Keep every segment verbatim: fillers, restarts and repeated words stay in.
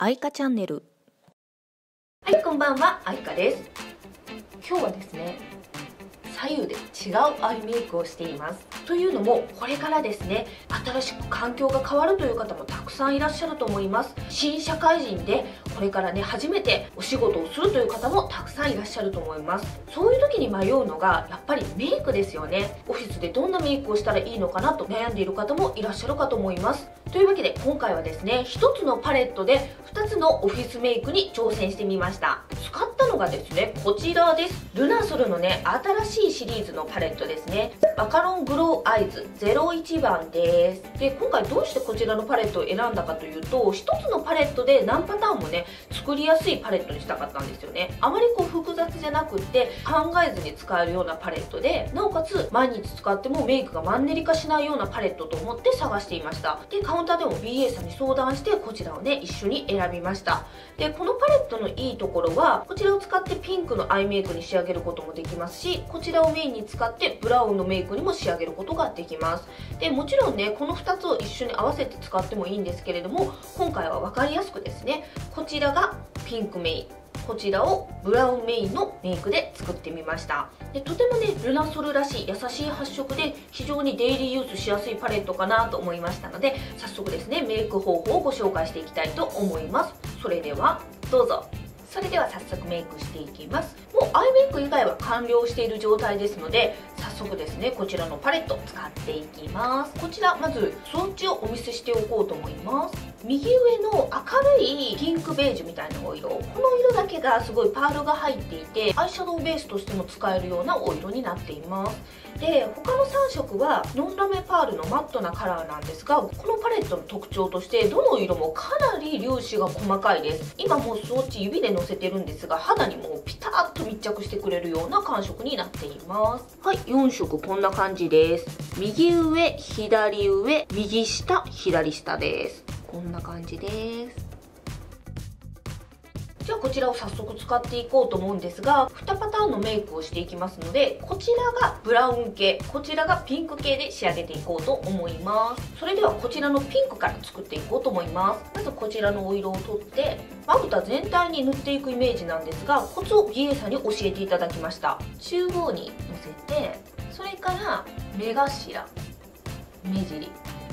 あいかチャンネル。 はい、こんばんは、あいかです。今日はですね、左右で違うアイメイクをしています。というのも、これからですね、新しく環境が変わるという方もたくさんいらっしゃると思います。新社会人でこれからね、初めてお仕事をするという方もたくさんいらっしゃると思います。そういう時に迷うのがやっぱりメイクですよね。オフィスでどんなメイクをしたらいいのかなと悩んでいる方もいらっしゃるかと思います。というわけで今回はですね、ひとつのパレットでふたつのオフィスメイクに挑戦してみました。使ったのがですね、こちらです。ルナソルのね、新しいシリーズのパレットですね。マカロングローアイズゼロいちばんです。で、今回どうしてこちらのパレットを選んだかというと、ひとつのパレットで何パターンもね、作りやすいパレットにしたかったんですよね。あまりこう複雑じゃなくって考えずに使えるようなパレットで、なおかつ毎日使ってもメイクがマンネリ化しないようなパレットと思って探していました。で、カウンターでも ビーエー さんに相談してこちらをね、一緒に選びました。で、このパレットのいいところは、こちらを使ってピンクのアイメイクに仕上げることもできますし、こちらをメインに使ってブラウンのメイクにも仕上げることができます。で、もちろんね、このふたつを一緒に合わせて使ってもいいんですけれども、今回は分かりやすくですね、こちらがピンクメイン、こちらをブラウンメインのメイクで作ってみました。で、とてもね、ルナソルらしい優しい発色で非常にデイリーユースしやすいパレットかなと思いましたので、早速ですね、メイク方法をご紹介していきたいと思います。それではどうぞ。それでは早速メイクしていきます。もうアイメイク以外は完了している状態ですので、早速ですね、こちらのパレット使っていきます。こちらまずスウォッチをお見せしておこうと思います。右上の明るいピンクベージュみたいなお色、この色だけがすごいパールが入っていて、アイシャドウベースとしても使えるようなお色になっています。で、他のさんしょくはノンラメパールのマットなカラーなんですが、このパレットの特徴としてどの色もかなり粒子が細かいです。今もうスウォッチ指でのせてるんですが、肌にもうピタッと密着してくれるような感触になっています。はい、よんしょくこんな感じです。右上、左上、右下、左下です。こんな感じです。じゃあこちらを早速使っていこうと思うんですが、にパターンのメイクをしていきますので、こちらがブラウン系、こちらがピンク系で仕上げていこうと思います。それではこちらのピンクから作っていこうと思います。まずこちらのお色を取ってまぶた全体に塗っていくイメージなんですが、コツを ビーエー さんに教えていただきました。中央にのせて、それから目頭、目尻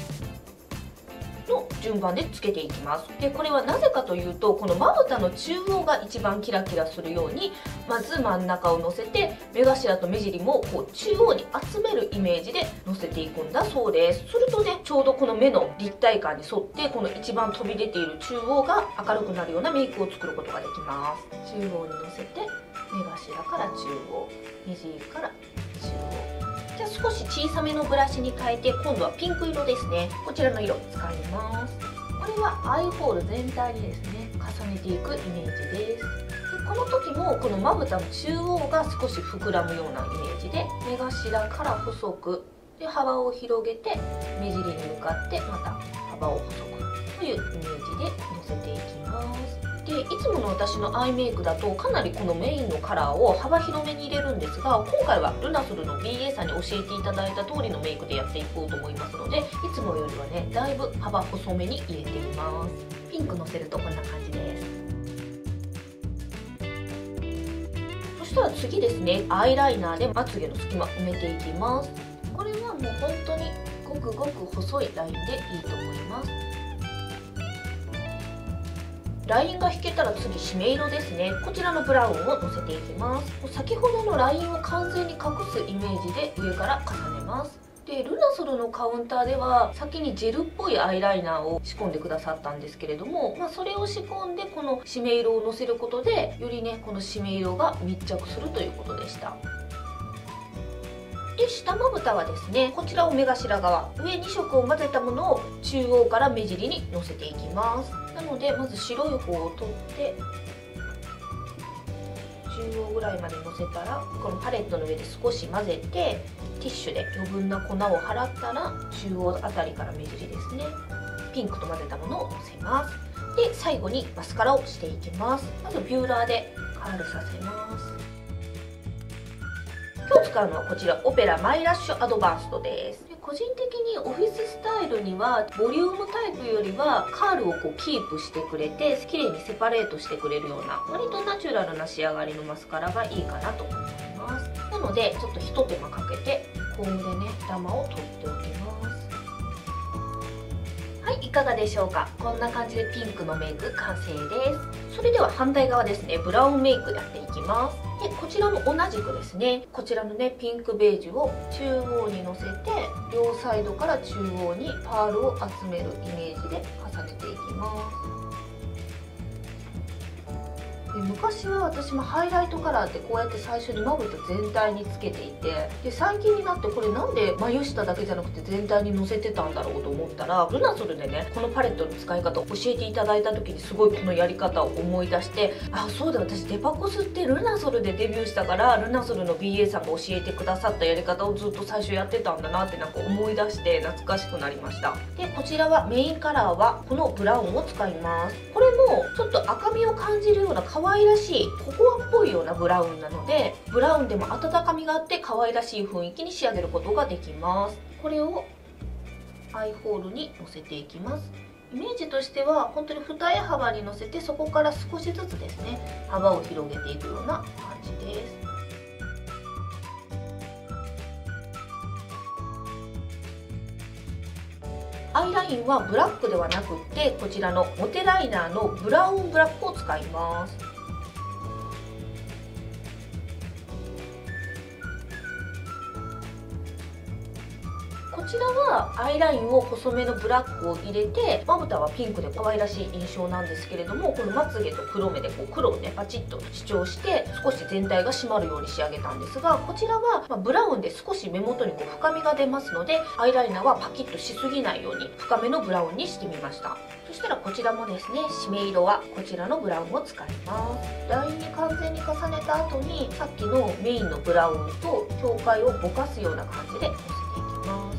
の順番でつけていきます。で、これはなぜかというと、このまぶたの中央が一番キラキラするように、まず真ん中をのせて、目頭と目尻もこう中央に集めるイメージでのせていくんだそうです。するとね、ちょうどこの目の立体感に沿って、この一番飛び出ている中央が明るくなるようなメイクを作ることができます。中央にのせて、目頭から中央、目尻から中央。じゃあ少し小さめのブラシに変えて、今度はピンク色ですね。こちらの色使います。これはアイホール全体にですね、重ねていくイメージです。で、この時もこのまぶたの中央が少し膨らむようなイメージで、目頭から細くで幅を広げて、目尻に向かってまた幅を細くというイメージでのせていきます。で、いつもの私のアイメイクだとかなりこのメインのカラーを幅広めに入れるんですが、今回はルナソルの ビーエー さんに教えていただいた通りのメイクでやっていこうと思いますので、いつもよりはね、だいぶ幅細めに入れています。ピンクのせるとこんな感じです。そしたら次ですね、アイライナーでまつげの隙間埋めていきます。これはもう本当にごくごく細いラインでいいと思います。ラインが引けたら次、締め色ですね。こちらのブラウンをのせていきます。先ほどのラインを完全に隠すイメージで上から重ねます。で、ルナソルのカウンターでは先にジェルっぽいアイライナーを仕込んでくださったんですけれども、まあ、それを仕込んでこの締め色をのせることで、よりね、この締め色が密着するということでした。で、下まぶたはですね、こちらを目頭側、上にしょくを混ぜたものを中央から目尻にのせていきます。なので、まず白い方を取って中央ぐらいまでのせたら、このパレットの上で少し混ぜて、ティッシュで余分な粉を払ったら、中央あたりから目尻ですね、ピンクと混ぜたものをのせます。で、最後にマスカラをしていきます。まずビューラーでカールさせます。 今日使うのはこちらオペラマイラッシュアドバンストです。で個人的にオフィススタイルにはボリュームタイプよりはカールをこうキープしてくれて綺麗にセパレートしてくれるような割とナチュラルな仕上がりのマスカラがいいかなと思います。なのでちょっとひと手間かけてコームでねダマを取っておきます。はい、いかがでしょうか。こんな感じでピンクのメイク完成です。それでは反対側ですね、ブラウンメイクやっていきます。でこちらも同じくですね、こちらのねピンクベージュを中央にのせて両サイドから中央にパールを集めるイメージで重ねていきます。で昔は私もハイライトカラーってこうやって最初にまぶた全体につけていて、で最近になってこれなんで眉下だけじゃなくて全体にのせてたんだろうと思ったら、ルナソルでねこのパレットの使い方を教えていただいた時にすごいこのやり方を思い出して、あそうだ私デパコスってルナソルでデビューしたからルナソルの ビーエー さんが教えてくださったやり方をずっと最初やってたんだなってなんか思い出して懐かしくなりました。でこちらはメインカラーはこのブラウンを使います。これもちょっと赤みを感じるような可愛らしいココアっぽいようなブラウンなので、ブラウンでも温かみがあって可愛らしい雰囲気に仕上げることができます。これをアイホールにのせていきます。イメージとしては本当に二重幅にのせてそこから少しずつですね幅を広げていくような感じです。アイラインはブラックではなくってこちらのモテライナーのブラウンブラックを使います。こちらはアイラインを細めのブラックを入れてまぶたはピンクで可愛らしい印象なんですけれども、このまつげと黒目でこう黒をねパチッと主張して少し全体が締まるように仕上げたんですが、こちらはまブラウンで少し目元にこう深みが出ますのでアイライナーはパキッとしすぎないように深めのブラウンにしてみました。そしたらこちらもですね締め色はこちらのブラウンを使います。ラインに完全に重ねた後にさっきのメインのブラウンと境界をぼかすような感じでのせていきます。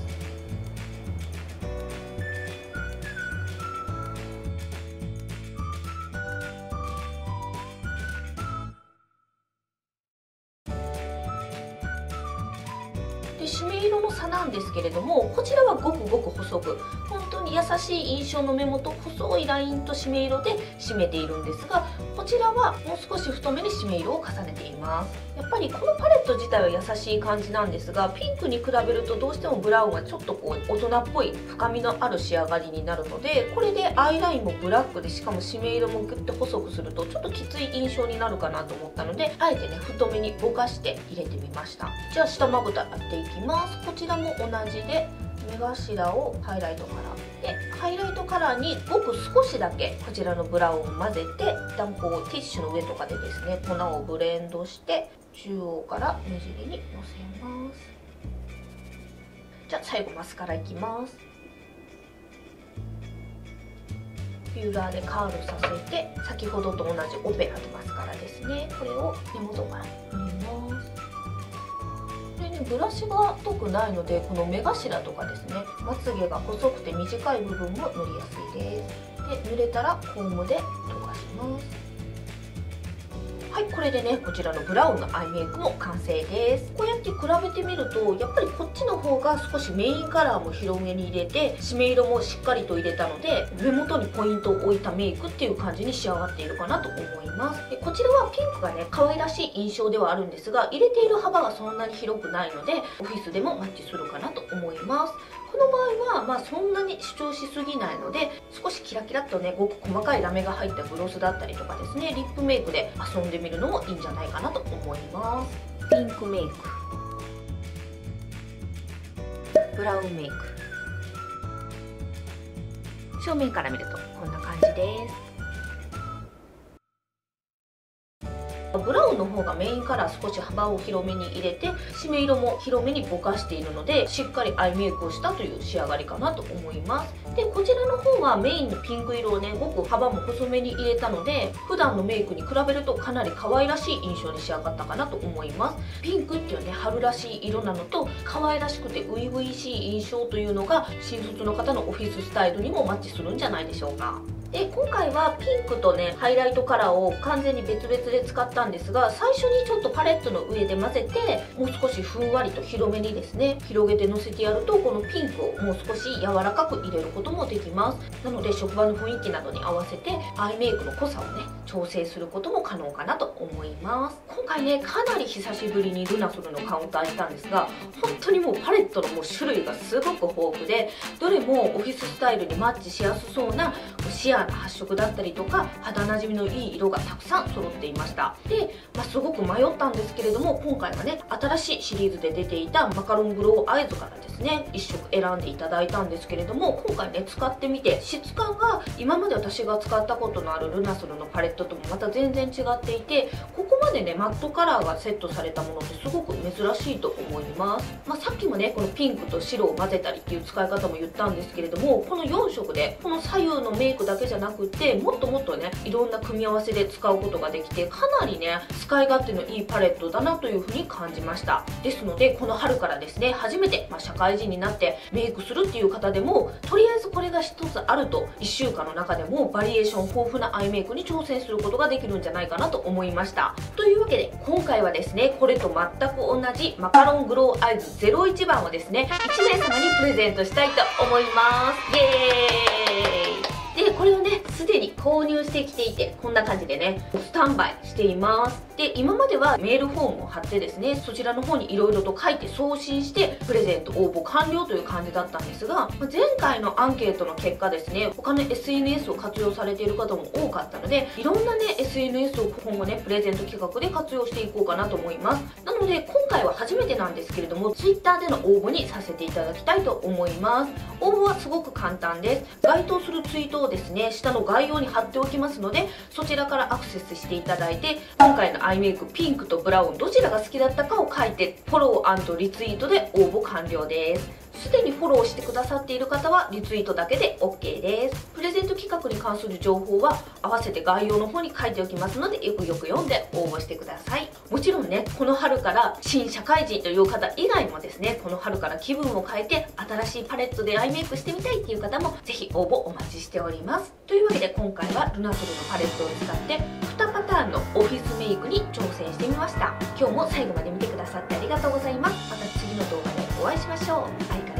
で締め色の差なんですけれども、こちらはごくごく細く本当に優しい印象の目元、細いラインと締め色で締めているんですが、こちらはもう少し太めに締め色を重ねています。やっぱりこのパレット自体は優しい感じなんですが、ピンクに比べるとどうしてもブラウンはちょっとこう大人っぽい深みのある仕上がりになるので、これでアイラインもブラックでしかも締め色もグッと細くするとちょっときつい印象になるかなと思ったので、あえてね太めにぼかして入れてみました。じゃあ下まぶたやっていきます。こちらも同じで目頭をハイライトカラーで、ハイライトカラーにごく少しだけこちらのブラウンを混ぜて、一旦こうティッシュの上とかでですね粉をブレンドして中央から目尻にのせます。じゃあ最後マスカラいきます。ピューラーでカールさせて先ほどと同じオペラのマスカラですね、これを根元から塗ります。ブラシが太くないのでこの目頭とかですねまつげが細くて短い部分も塗りやすいです。で塗れたらコームで溶かします。はい、これでねこちらのブラウンのアイメイクも完成です。こうやって比べてみるとやっぱりこっちの方が少しメインカラーも広めに入れて締め色もしっかりと入れたので目元にポイントを置いたメイクっていう感じに仕上がっているかなと思います。でこちらはピンクがね可愛らしい印象ではあるんですが、入れている幅がそんなに広くないのでオフィスでもマッチするかなと思います。この場合はまあそんなに主張しすぎないので、少しキラキラっとねごく細かいラメが入ったグロスだったりとかですねリップメイクで遊んでみるのもいいんじゃないかなと思います。ピンクメイク、ブラウンメイク、正面から見るとこんな感じです。ブラウンの方がメインカラー少し幅を広めに入れて締め色も広めにぼかしているのでしっかりアイメイクをしたという仕上がりかなと思います。でこちらの方はメインのピンク色をねごく幅も細めに入れたので普段のメイクに比べるとかなり可愛らしい印象に仕上がったかなと思います。ピンクっていうね春らしい色なのと可愛らしくて初々しい印象というのが新卒の方のオフィススタイルにもマッチするんじゃないでしょうか。 で今回はピンクとねハイライトカラーを完全に別々で使ったんですが、最初にちょっとパレットの上で混ぜてもう少しふんわりと広めにですね広げてのせてやると、このピンクをもう少し柔らかく入れることもできます。なので職場の雰囲気などに合わせてアイメイクの濃さをね調整することも可能かなと思います。今回ねかなり久しぶりにルナソルのカウンターに行ったんですが、本当にもうパレットのもう種類がすごく豊富で、どれもオフィススタイルにマッチしやすそうなシアーな発色だったりとか肌なじみのいい色がたくさん揃っていました。で、まあ、すごく迷ったんですけれども、今回はね新しいシリーズで出ていたマカロングローアイズからですねいっ色選んでいただいたんですけれども、今回ね使ってみて質感が今まで私が使ったことのあるルナソルのパレットともまた全然違っていて、ここまでねマットカラーがセットされたものってすごく珍しいと思います。まあ、さっきもねこのピンクと白を混ぜたりっていう使い方も言ったんですけれども、このよん色でこの左右のメイクだけじゃなくてもっともっとねいろんな組み合わせで使うことができて、かなりね使い勝手のいいパレットだなというふうに感じました。ですのでこの春からですね初めて、まあ、社会人になってメイクするっていう方でもとりあえずこれが一つあるといっしゅうかんの中でもバリエーション豊富なアイメイクに挑戦することができるんじゃないかなと思いました。というわけで今回はですねこれと全く同じマカロングローアイズゼロいちばんをですねいちめいさまにプレゼントしたいと思います。イエーイ。でこれをねすでに購入してきていて、こんな感じでねスタンバイしています。で今まではメールフォームを貼ってですねそちらの方にいろいろと書いて送信してプレゼント応募完了という感じだったんですが、前回のアンケートの結果ですね他の エスエヌエス を活用されている方も多かったので、いろんなね エスエヌエス を今後ねプレゼント企画で活用していこうかなと思います。なので今回は初めてなんですけれども Twitter での応募にさせていただきたいと思います。応募はすごく簡単です。該当するツイートをですね下の概要に貼っておきますので、そちらからアクセスしていただいて今回のアイメイクピンクとブラウンどちらが好きだったかを書いてフォロー&リツイートで応募完了です。すでにフォローしてくださっている方はリツイートだけで オーケー です。プレゼント企画に関する情報は合わせて概要の方に書いておきますので、よくよく読んで応募してください。もちろんねこの春から新社会人という方以外もですねこの春から気分を変えて新しいパレットでアイメイクしてみたいっていう方もぜひ応募お待ちしております。というわけで今回はルナソルのパレットを使ってにパターンのオフィスメイクに挑戦してみました。今日も最後まで見てくださってありがとうございます。また次の動画でお会いしましょう。相方